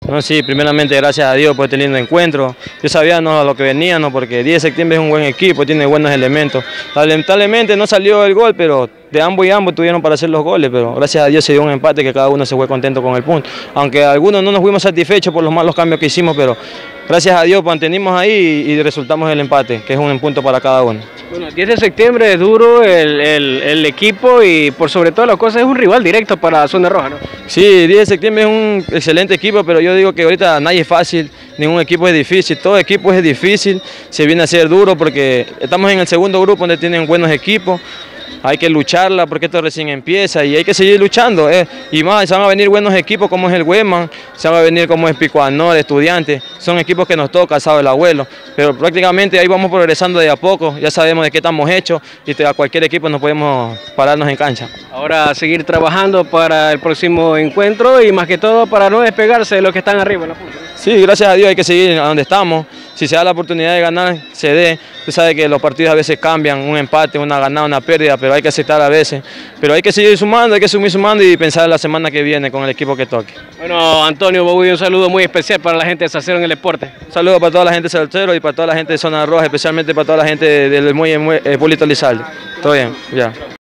No, sí, primeramente gracias a Dios por este lindo encuentro. Yo sabía a lo que veníamos porque 10 de septiembre es un buen equipo, tiene buenos elementos. Lamentablemente no salió el gol, pero de ambos y ambos tuvieron para hacer los goles, pero gracias a Dios se dio un empate que cada uno se fue contento con el punto. Aunque algunos no nos fuimos satisfechos por los malos cambios que hicimos, pero gracias a Dios mantenimos ahí y resultamos el empate, que es un punto para cada uno. Bueno, el 10 de septiembre es duro el equipo y por sobre todas las cosas es un rival directo para la Zona Roja, ¿no? Sí, 10 de septiembre es un excelente equipo, pero yo digo que ahorita nadie es fácil, ningún equipo es difícil, todo equipo es difícil, se viene a ser duro porque estamos en el segundo grupo donde tienen buenos equipos. Hay que lucharla porque esto recién empieza y hay que seguir luchando. Y más, se van a venir buenos equipos como es el Hueman, se van a venir como es Pico Anor, Estudiantes. Son equipos que nos toca, sabe el abuelo. Pero prácticamente ahí vamos progresando de a poco, ya sabemos de qué estamos hechos y a cualquier equipo nos podemos pararnos en cancha. Ahora a seguir trabajando para el próximo encuentro y más que todo para no despegarse de los que están arriba en la punta. Sí, gracias a Dios hay que seguir a donde estamos. Si se da la oportunidad de ganar, se dé. Usted sabe que los partidos a veces cambian, un empate, una ganada, una pérdida, pero hay que aceptar a veces. Pero hay que seguir sumando, hay que seguir sumando y pensar en la semana que viene con el equipo que toque. Bueno, Antonio Boguy, un saludo muy especial para la gente de Salcero en el Deporte. Un saludo para toda la gente de Salcero y para toda la gente de Zona Roja, especialmente para toda la gente del Muelle Hipólito Lizalde. Todo bien, ya.